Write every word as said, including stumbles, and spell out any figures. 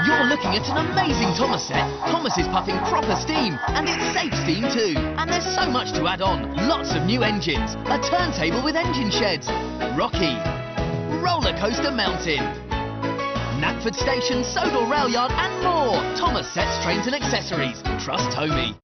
You're looking at an amazing Thomas set. Thomas is puffing proper steam, and it's safe steam too. And there's so much to add on. Lots of new engines, a turntable with engine sheds, Rocky, roller coaster mountain, Knapford Station, Sodor Rail Yard and more. Thomas sets, trains and accessories. Trust Tomy.